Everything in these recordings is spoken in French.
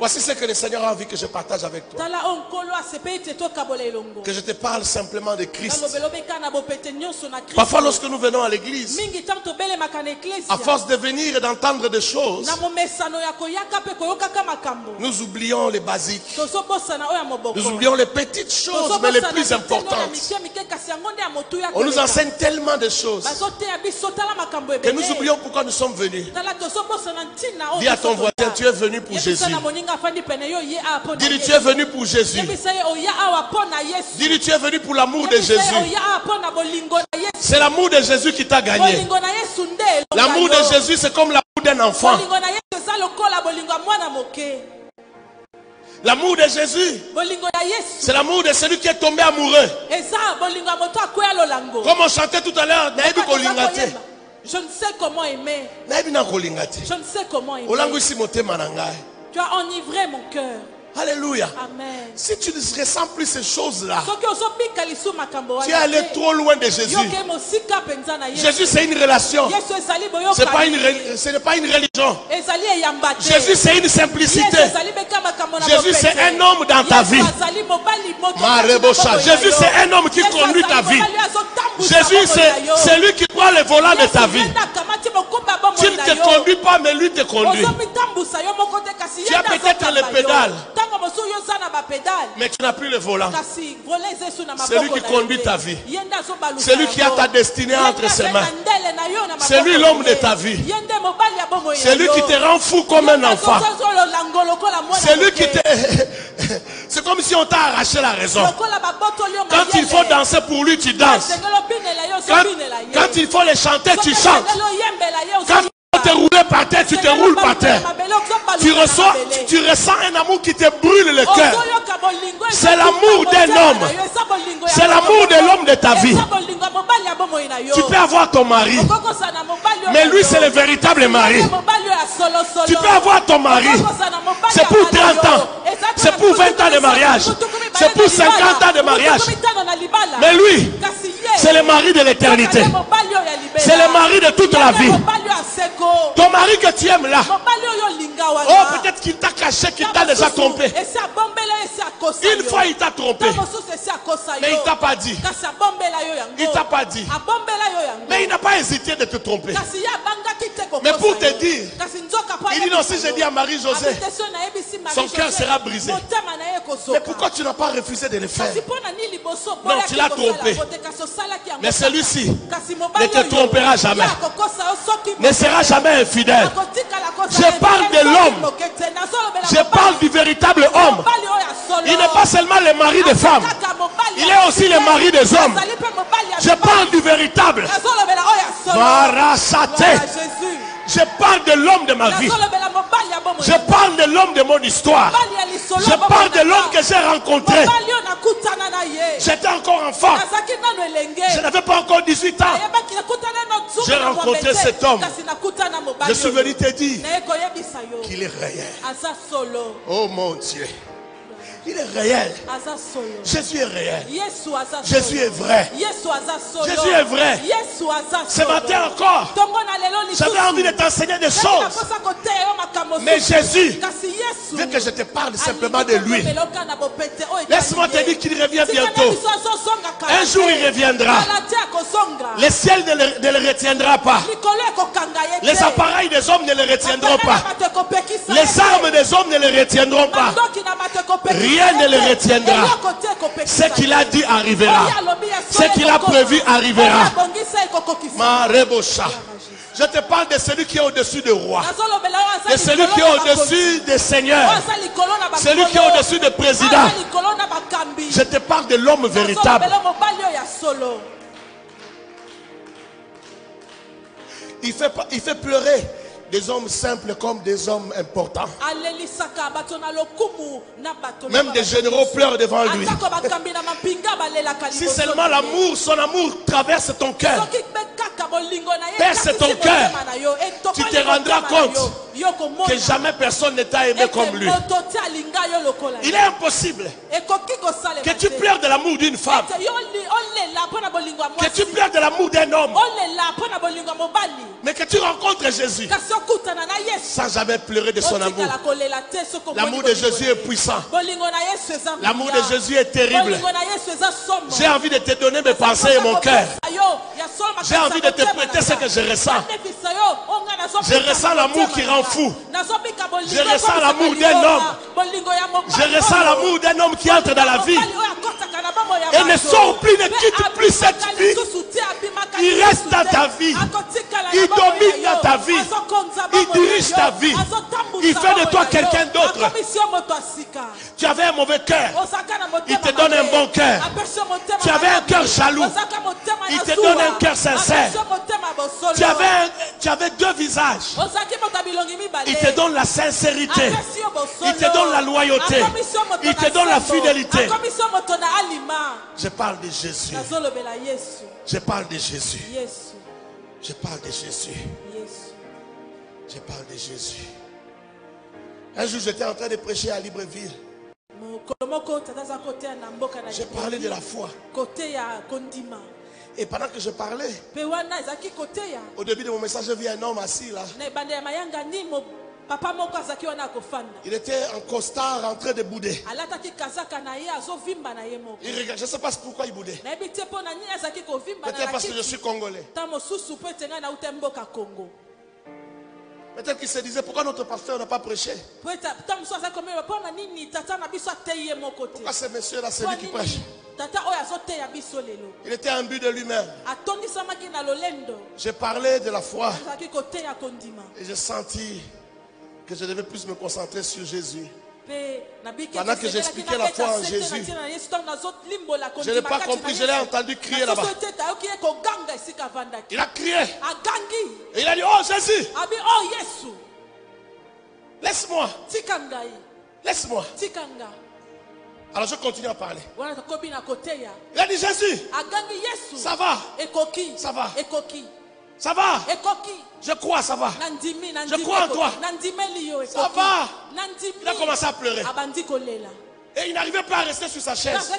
Voici ce que le Seigneur a envie que je partage avec toi. Que je te parle simplement de Christ. Parfois lorsque nous venons à l'église, à force de venir et d'entendre des choses, nous oublions les basiques. Nous oublions les petites choses, mais les plus importantes. On nous enseigne tellement de choses que nous oublions pourquoi nous sommes venus. Dis à ton voisin, tu es venu pour Jésus. Dis-lui, tu es venu pour Jésus. Dis-lui, tu es venu pour l'amour de Jésus. C'est l'amour de Jésus qui t'a gagné. L'amour de Jésus, c'est comme l'amour d'un enfant. L'amour de Jésus, c'est l'amour de celui qui est tombé amoureux. Comme on chantait tout à l'heure, je ne sais comment aimer. Je ne sais comment aimer. Tu as enivré mon cœur. Alléluia. Amen. Si tu ne ressens plus ces choses-là, tu es allé trop loin de Jésus. Jésus, c'est une relation. Ce n'est pas une religion. Jésus, c'est une simplicité. Jésus, c'est un homme dans ta vie. Jésus, c'est un homme qui conduit ta vie. Jésus, c'est lui qui prend le volant de ta vie. Tu ne te conduis pas, mais lui te conduit. Tu as peut-être les pédales, mais tu n'as plus le volant. C'est lui qui conduit ta vie. C'est lui qui a ta destinée entre ses mains. C'est lui l'homme de ta vie. C'est lui qui te rend fou comme un enfant. C'est lui qui te... C'est comme si on t'a arraché la raison. Quand il faut danser pour lui, tu danses. Quand il faut les chanter, tu chantes. Quand te rouler par terre, tu te roules par terre. Tu ressens un amour qui te brûle le cœur. C'est l'amour d'un homme. C'est l'amour de l'homme de ta vie. Tu peux avoir ton mari, mais lui c'est le véritable mari. Tu peux avoir ton mari, c'est pour 30 ans, c'est pour 20 ans de mariage, c'est pour 50 ans de mariage. Mais lui, c'est le mari de l'éternité. C'est le mari de toute la vie. Ton mari que tu aimes là, oh peut-être qu'il t'a caché, qu'il t'a déjà trompé. Une fois il t'a trompé, mais il t'a pas dit. Il t'a pas dit. Mais il n'a pas hésité de te tromper. Mais pour te dire, il dit non, si je dis à Marie-Josée, son cœur sera brisé. Mais pourquoi tu n'as pas refusé de le faire? Non, tu l'as trompé. Mais celui-ci ne te trompera jamais. Ne sera jamais infidèle. Je parle de l'homme. Je parle du véritable homme. Il n'est pas seulement le mari des femmes. Il est aussi le mari des hommes. Je parle du véritable. Je parle de l'homme de ma vie. Je parle de l'homme de mon histoire. Je parle de l'homme que j'ai rencontré. J'étais encore enfant. Je n'avais pas encore 18 ans. J'ai rencontré cet homme. Je suis venu te dire qu'il est réel. Oh mon Dieu. Il est réel. Jésus est réel. Jésus est vrai. Jésus est vrai. Ce matin encore, j'avais envie de t'enseigner des choses. Mais Jésus veut que je te parle simplement de lui. Laisse-moi te dire qu'il revient bientôt. Un jour il reviendra. Le ciel ne le retiendra pas. Les appareils des hommes ne le retiendront pas. Les armes des hommes ne le retiendront pas. Rien ne le retiendra. Ce qu'il a dit arrivera. Ce qu'il a prévu arrivera. Je te parle de celui qui est au-dessus des rois. De celui qui est au-dessus des seigneurs. Celui qui est au-dessus des présidents. Je te parle de l'homme véritable. Il fait pleurer des hommes simples comme des hommes importants. Même des généraux pleurent devant lui. Si seulement l'amour, son amour traverse ton cœur, perce ton cœur, tu te rendras compte que jamais personne ne t'a aimé comme lui. Il est impossible que tu pleures de l'amour d'une femme, que tu pleures de l'amour d'un homme, mais que tu rencontres Jésus sans jamais pleurer de son amour. L'amour de Jésus est puissant. L'amour de Jésus est terrible. J'ai envie de te donner mes pensées et mon cœur. J'ai envie de te prêter ce que je ressens. Je ressens l'amour qui rend fou. Je ressens l'amour d'un homme. Je ressens l'amour d'un homme qui entre dans la vie et ne sort plus, ne quitte plus cette vie. Il reste dans ta vie. Il domine dans ta vie. Il dirige ta vie. Il fait de toi quelqu'un d'autre. Tu avais un mauvais cœur. Il te donne un bon cœur. Tu avais un cœur jaloux. Il te donne un cœur sincère. Tu avais deux visages. Il te donne la sincérité. Il te donne la loyauté. Il te donne la fidélité. Je parle de Jésus. Je parle de Jésus. Je parle de Jésus. Je parle de Jésus. Un jour, j'étais en train de prêcher à Libreville. J'ai parlé de la foi. Et pendant que je parlais, au début de mon message, j'ai vu un homme assis là. Il était en costard en train de bouder. Il regarde, je ne sais pas pourquoi il boudait. Peut-être parce que je suis congolais. Peut-être qu'il se disait pourquoi notre pasteur n'a pas prêché. Pourquoi ce monsieur-là, c'est lui qui prêche? Il était imbu de lui-même. J'ai parlé de la foi et j'ai senti que je devais plus me concentrer sur Jésus. Pendant que j'expliquais la foi en Jésus, je n'ai pas compris, je l'ai entendu crier là-bas. Il a crié et il a dit: oh Jésus, laisse-moi, laisse-moi. Alors je continue à parler. Il a dit: Jésus, ça va, ça va, ça va, je crois, ça va, je crois en toi, ça va. Il a commencé à pleurer et il n'arrivait pas à rester sur sa chaise.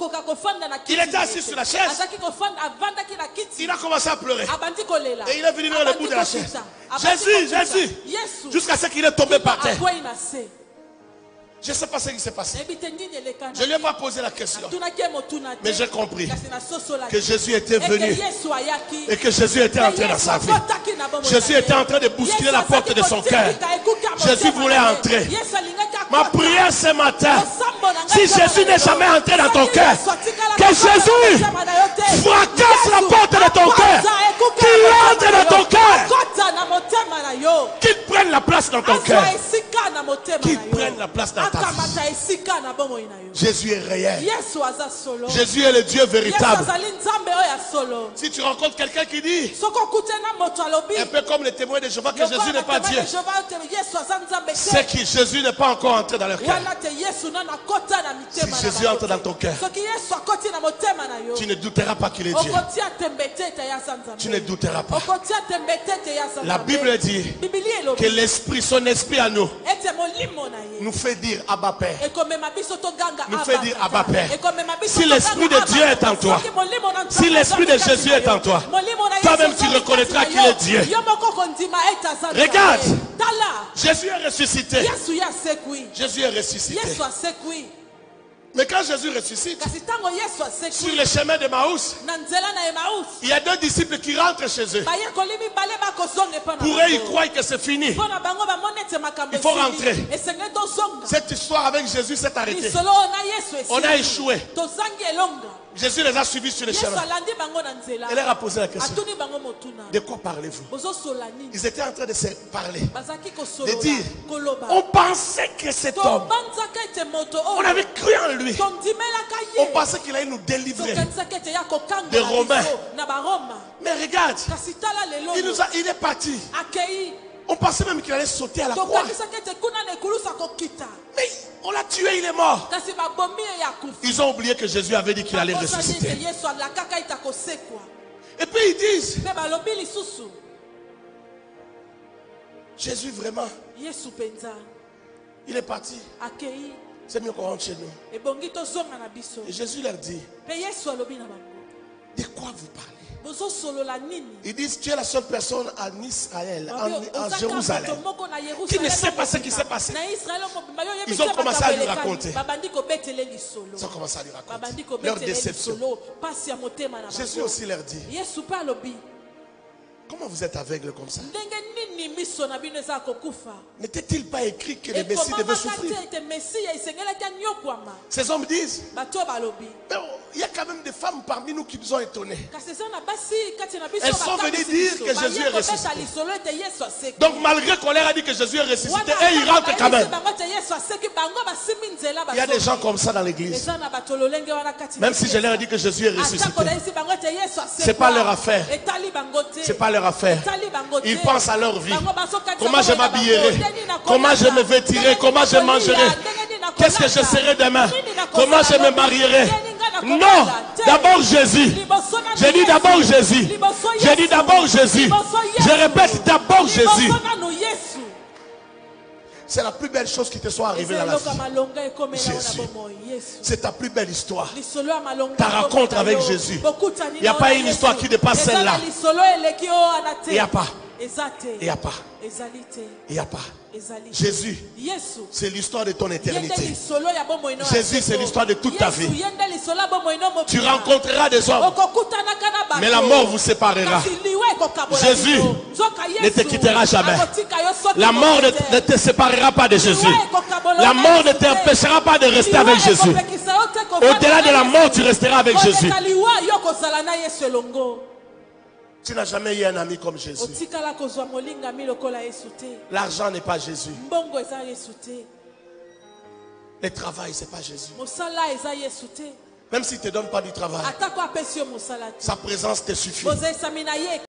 Il était assis sur la chaise. Il a commencé à pleurer et il est venu vers le bout de la chaise. Jésus, Jésus, jusqu'à ce qu'il est tombé par terre. Je ne sais pas ce qui s'est passé. Je ne lui ai pas posé la question. Mais j'ai compris que Jésus était venu et que Jésus était entré dans sa vie. Jésus était en train de bousculer la porte de son cœur. Jésus voulait entrer. Ma prière ce matin, si Jésus n'est jamais entré dans ton cœur, que Jésus fracasse la porte de ton cœur, qu'il entre dans ton cœur, qu'il prenne la place dans ton cœur, qu'il prenne la place dans ta vie. Jésus est réel. Jésus est le Dieu véritable. Si tu rencontres quelqu'un qui dit, un peu comme les témoins de Jéhovah, que Jésus n'est pas Dieu, c'est que Jésus n'est pas encore entré dans leur cœur. Si Jésus entre dans ton cœur, tu ne douteras pas qu'il est Dieu. Tu ne douteras pas. La Bible dit que l'esprit, son esprit à nous, nous fait dire Abba Père. Nous fait dire Abba Père. Si l'esprit de Dieu est en toi, si l'esprit de Jésus est en toi, toi-même tu reconnaîtras qu'il est Dieu. Regarde, Jésus est ressuscité. Jésus est ressuscité. Mais quand Jésus ressuscite, sur le chemin de Maús, il y a deux disciples qui rentrent chez eux. Pour eux, ils croient que c'est fini. Il faut rentrer. Cette histoire avec Jésus s'est arrêtée. On a échoué. Jésus les a suivis sur le chemin. Elle leur a posé la question: de quoi parlez-vous? Ils étaient en train de se parler, de dire, on pensait que cet homme, on avait cru en lui, on pensait qu'il allait nous délivrer des Romains. Mais regarde, il est parti. On pensait même qu'il allait sauter à la croix. Mais on l'a tué, il est mort. Ils ont oublié que Jésus avait dit qu'il allait ressusciter. Et puis ils disent, Jésus vraiment, il est parti. C'est mieux qu'on rentre chez nous. Et Jésus leur dit, de quoi vous parlez? Ils disent, tu es la seule personne en Israël, en Jérusalem, qui ne sait pas ce qui s'est passé. Ils ont commencé à lui raconter. Ils ont commencé à lui raconter leur déception. Jésus aussi leur dit, comment vous êtes aveugle comme ça? N'était-il pas écrit que le Messie devait souffrir? Ces hommes disent, il y a quand même des femmes parmi nous qui nous ont étonnés. Elles sont venues dire que Jésus est ressuscité. Donc malgré qu'on leur a dit que Jésus est ressuscité, et ils rentrent quand même. Il y a des gens comme ça dans l'église. Même si je leur ai dit que Jésus est ressuscité, ce n'est pas leur affaire. C'est pas leur affaire. Ils pensent à leur vie. Comment je m'habillerai? Comment je me vêtirai? Comment je mangerai? Qu'est-ce que je serai demain? Comment je me marierai? Non, d'abord Jésus. J'ai dit d'abord Jésus. J'ai dit d'abord Jésus. Je répète d'abord Jésus. C'est la plus belle chose qui te soit arrivée dans la vie. Jésus. C'est ta plus belle histoire. Ta rencontre avec Jésus. Il n'y a pas une histoire qui dépasse celle-là. Il n'y a pas. Il n'y a pas. Il n'y a pas. Jésus, c'est l'histoire de ton éternité. Jésus, c'est l'histoire de toute ta vie. Tu rencontreras des hommes, mais la mort vous séparera. Jésus ne te quittera jamais. La mort ne te séparera pas de Jésus. La mort ne t'empêchera pas de rester avec Jésus. Au-delà de la mort, tu resteras avec Jésus. Tu n'as jamais eu un ami comme Jésus. L'argent n'est pas Jésus. Le travail, ce n'est pas Jésus. Même s'il ne te donne pas du travail, sa présence te suffit.